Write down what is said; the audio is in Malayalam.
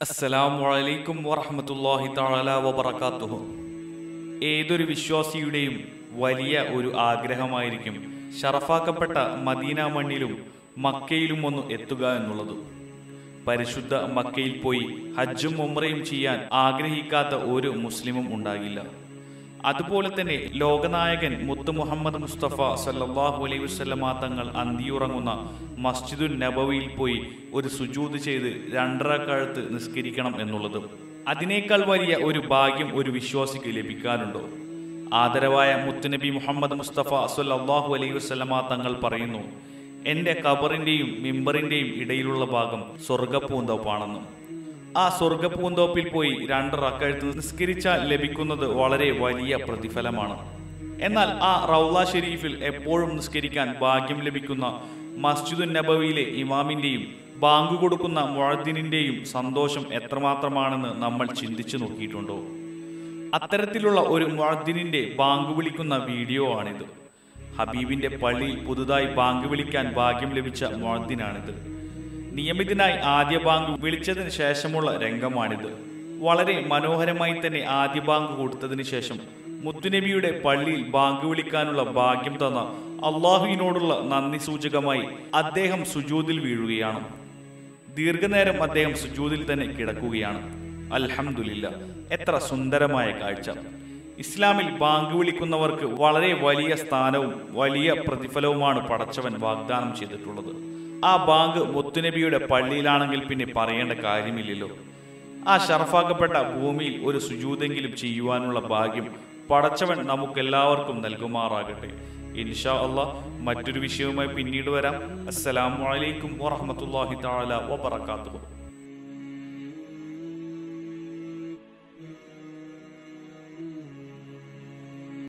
അസ്സലാമു അലൈക്കും വറഹ്മത്തുള്ളാഹി തആല വബറകാതുഹു. ഏതൊരു വിശ്വാസിയുടെയും വലിയ ഒരു ആഗ്രഹമായിരിക്കും ഷറഫാക്കപ്പെട്ട മദീന മണ്ണിലും മക്കയിലും ഒന്ന് എത്തുക എന്നുള്ളത്. പരിശുദ്ധ മക്കയിൽ പോയി ഹജ്ജും ഉംറയും ചെയ്യാൻ ആഗ്രഹിക്കാത്ത ഒരു മുസ്ലിമും ഉണ്ടാകില്ല. അതുപോലെ തന്നെ ലോകനായകൻ മുത്ത് മുഹമ്മദ് മുസ്തഫ സല്ലല്ലാഹു അലൈഹി വസല്ലമ തങ്ങൾ അന്തിയുറങ്ങുന്ന മസ്ജിദുൻ നബവിയിൽ പോയി ഒരു സുജൂദ് ചെയ്ത് 2 റക്അത്ത് നിസ്കരിക്കണം എന്നുള്ളത്. അതിനേക്കാൾ വലിയ ഒരു ഭാഗ്യം ഒരു വിശ്വാസിക്ക് ലഭിക്കാനുണ്ടോ? ആദരവായ മുത്തുനബി മുഹമ്മദ് മുസ്തഫ സല്ലല്ലാഹു അലൈഹി വസല്ലമ തങ്ങൾ പറയുന്നു, എൻ്റെ ഖബറിൻ്റെയും മിമ്പറിൻ്റെയും ഇടയിലുള്ള ഭാഗം സ്വർഗപ്പൂന്തോപ്പാണെന്നും ആ സ്വർഗപ്പൂന്തോപ്പിൽ പോയി 2 റക്അത്ത് നിസ്കരിച്ചാൽ ലഭിക്കുന്നത് വളരെ വലിയ പ്രതിഫലമാണ്. എന്നാൽ ആ റൗള ഷെരീഫിൽ എപ്പോഴും നിസ്കരിക്കാൻ ഭാഗ്യം ലഭിക്കുന്ന മസ്ജിദുൻ നബവിയിലെ ഇമാമിൻ്റെയും ബാങ്ക് കൊടുക്കുന്ന മുഅദ്ദിനിൻ്റെയും സന്തോഷം എത്രമാത്രമാണെന്ന് നമ്മൾ ചിന്തിച്ചു നോക്കിയിട്ടുണ്ടോ? അത്തരത്തിലുള്ള ഒരു മുഅദ്ദിനിൻ്റെ ബാങ്ക് വിളിക്കുന്ന വീഡിയോ ആണിത്. ഹബീബിൻ്റെ പള്ളിയിൽ പുതുതായി ബാങ്ക് വിളിക്കാൻ ഭാഗ്യം ലഭിച്ച മുഅദ്ദിനാണിത്. നിയമിതനായി ആദ്യ ബാങ്ക് വിളിച്ചതിന് ശേഷമുള്ള രംഗമാണിത്. വളരെ മനോഹരമായി തന്നെ ആദ്യ ബാങ്ക് കൊടുത്തതിന് ശേഷം മുത്തുനബിയുടെ പള്ളിയിൽ ബാങ്ക് വിളിക്കാനുള്ള ഭാഗ്യം തന്ന അള്ളാഹുവിനോടുള്ള നന്ദി സൂചകമായി അദ്ദേഹം സുജൂദിൽ വീഴുകയാണ്. ദീർഘനേരം അദ്ദേഹം സുജൂദിൽ തന്നെ കിടക്കുകയാണ്. അൽഹംദുലില്ലാ, എത്ര സുന്ദരമായ കാഴ്ച! ഇസ്ലാമിൽ ബാങ്ക് വിളിക്കുന്നവർക്ക് വളരെ വലിയ സ്ഥാനവും വലിയ പ്രതിഫലവുമാണ് പടച്ചവൻ വാഗ്ദാനം ചെയ്തിട്ടുള്ളത്. ആ ബാങ്ക് മുത്തുനബിയുടെ പള്ളിയിലാണെങ്കിൽ പിന്നെ പറയേണ്ട കാര്യമില്ലല്ലോ. ആ ഷറഫാക്കപ്പെട്ട ഭൂമിയിൽ ഒരു സുജൂദെങ്കിലും ചെയ്യുവാനുള്ള ഭാഗ്യം പടച്ചവൻ നമുക്കെല്ലാവർക്കും നൽകുമാറാകട്ടെ. ഇൻഷാ അല്ലാഹ് മറ്റൊരു വിഷയവുമായി പിന്നീട് വരാം. അസ്സലാമു അലൈക്കും വറഹ്മത്തുള്ളാഹി തആല വബറകാതുഹു.